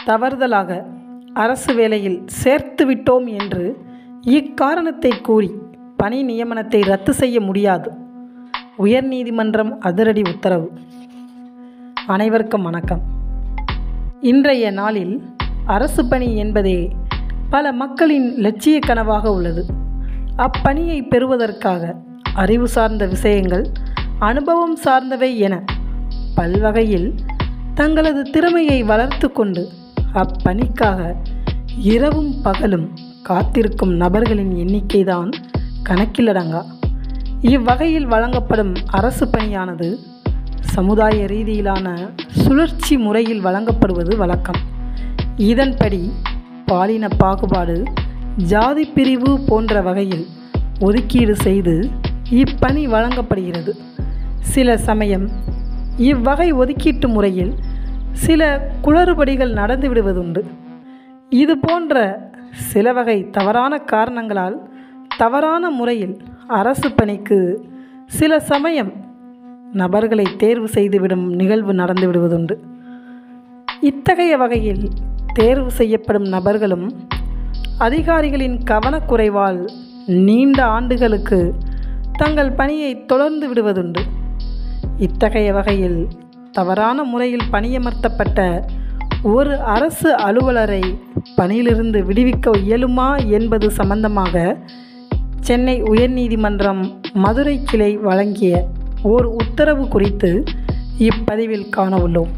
தவறுதலாக அரசு வேலையில் சேர்த்து விட்டோம் என்று இக்காரணத்தை கூறி பணி நியமனத்தை ரத்து செய்ய முடியாது. உயர்நீதிமன்றம் அதிரடி உத்தரவு. அனைவருக்கும் வணக்கம். இன்றைய நாளில் அரசு பணி என்பதே பல மக்களின் லட்சிய கனவாக உள்ளது. அப்பணியை பெறுவதற்காக அறிவு சார்ந்த விஷயங்கள், அனுபவம் சார்ந்தவை என பல்வகையில் தங்களது திறமையை வளர்த்து கொண்டு அப்பணிக்காக இரவும் பகலும் காத்திருக்கும் நபர்களின் எண்ணிக்கைதான் கணக்கிலடங்கா. இவ்வகையில் வழங்கப்படும் அரசு பணியானது சமுதாய ரீதியிலான சுழற்சி முறையில் வழங்கப்படுவது வழக்கம். இதன்படி பாலின பாகுபாடு, ஜாதி பிரிவு போன்ற வகையில் ஒதுக்கீடு செய்து இப்பணி வழங்கப்படுகிறது. சில சமயம் இவ்வகை ஒதுக்கீட்டு முறையில் சில குளறுபடிகள் நடந்து விடுவதுண்டு. இது போன்ற சில வகை தவறான காரணங்களால் தவறான முறையில் அரசு பணிக்கு சில சமயம் நபர்களை தேர்வு செய்துவிடும் நிகழ்வு நடந்து விடுவதுண்டு. இத்தகைய வகையில் தேர்வு செய்யப்படும் நபர்களும் அதிகாரிகளின் கவனக்குறைவால் நீண்ட ஆண்டுகளுக்கு தங்கள் பணியை தொடர்ந்து விடுவதுண்டு. இத்தகைய வகையில் தவறான முறையில் பணியமர்த்தப்பட்ட ஒரு அரசு அலுவலரை பணியிலிருந்து விடுவிக்க இயலுமா என்பது சம்பந்தமாக சென்னை உயர்நீதிமன்றம் மதுரை கிளை வழங்கிய ஓர் உத்தரவு குறித்து இப்பதிவில் காண உள்ளோம்.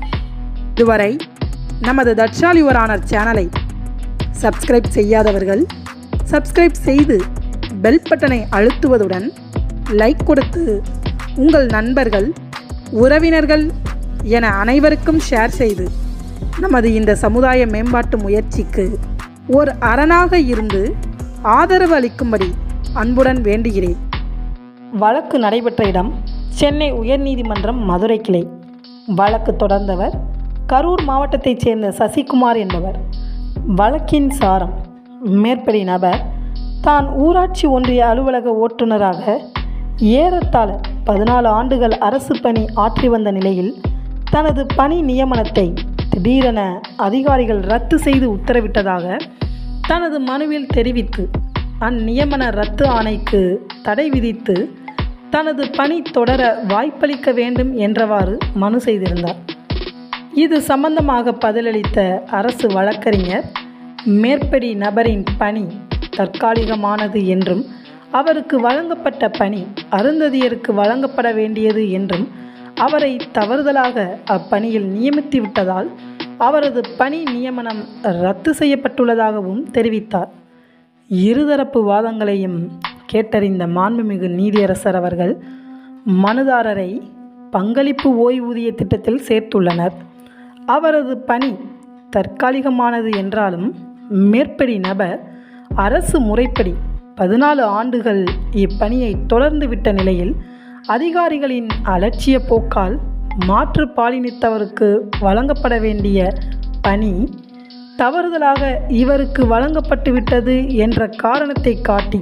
இதுவரை நமது தட்சால் யுவர் ஆனர் சேனலை சப்ஸ்கிரைப் செய்யாதவர்கள் சப்ஸ்கிரைப் செய்து பெல் பட்டனை அழுத்துவதுடன் லைக் கொடுத்து உங்கள் நண்பர்கள், உறவினர்கள் என அனைவருக்கும் ஷேர் செய்து நமது இந்த சமுதாய மேம்பாட்டு முயற்சிக்கு ஒரு அரணாக இருந்து ஆதரவு அளிக்கும்படி அன்புடன் வேண்டுகிறேன். வழக்கு நடைபெற்ற இடம் சென்னை உயர்நீதிமன்றம் மதுரை கிளை. வழக்கு தொடர்ந்தவர் கரூர் மாவட்டத்தைச் சேர்ந்த சசிகுமார் என்பவர். வழக்கின் சாரம்: மேற்படி நபர் தான் ஊராட்சி ஒன்றிய அலுவலக ஓட்டுநராக ஏறத்தாழ 14 ஆண்டுகள் அரசு பணி ஆற்றி வந்த நிலையில் தனது பணி நியமனத்தை திடீரென அதிகாரிகள் ரத்து செய்து உத்தரவிட்டதாக தனது மனுவில் தெரிவித்து அந்நியமன ரத்து ஆணைக்கு தடை விதித்து தனது பணி தொடர வாய்ப்பளிக்க வேண்டும் என்றவாறு மனு செய்திருந்தார். இது சம்பந்தமாக பதிலளித்த அரசு வழக்கறிஞர் மேற்படி நபரின் பணி தற்காலிகமானது என்றும் அவருக்கு வழங்கப்பட்ட பணி அருந்ததியருக்கு வழங்கப்பட வேண்டியது என்றும் அவரை தவறுதலாக அப்பணியில் நியமித்து விட்டதால் அவரது பணி நியமனம் ரத்து செய்யப்பட்டுள்ளதாகவும் தெரிவித்தார். இருதரப்பு வாதங்களையும் கேட்டறிந்த மாண்புமிகு நீதியரசர் அவர்கள் மனுதாரரை பங்களிப்பு ஓய்வூதிய திட்டத்தில் சேர்த்துள்ளனர். அவரது பணி தற்காலிகமானது என்றாலும் மேற்படி நபர் அரசு முறைப்படி 14 ஆண்டுகள் இப்பணியை தொடர்ந்து விட்ட நிலையில் அதிகாரிகளின் அலட்சிய போக்கால் மாற்று பாலினத்தவருக்கு வழங்கப்பட வேண்டிய பணி தவறுதலாக இவருக்கு வழங்கப்பட்டுவிட்டது என்ற காரணத்தை காட்டி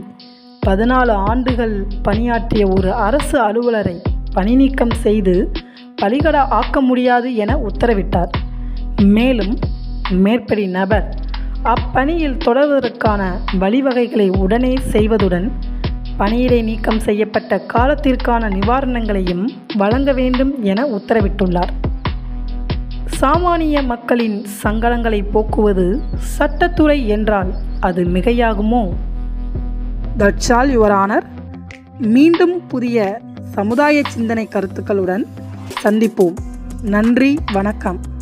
14 ஆண்டுகள் பணியாற்றிய ஒரு அரசு அலுவலரை பணி நீக்கம் செய்து பலிகடா ஆக்க முடியாது என உத்தரவிட்டார். மேலும் மேற்படி நபர் அப்பணியில் தொடர்வதற்கான வழிவகைகளை உடனே செய்வதுடன் பணியிடை நீக்கம் செய்யப்பட்ட காலத்திற்கான நிவாரணங்களையும் வழங்க வேண்டும் என உத்தரவிட்டுள்ளார். சாமானிய மக்களின் சங்கடங்களை போக்குவது சட்டத்துறை என்றால் அது மிகையாகுமோ? That's all your honour. மீண்டும் புதிய சமுதாய சிந்தனை கருத்துக்களுடன் சந்திப்போம். நன்றி, வணக்கம்.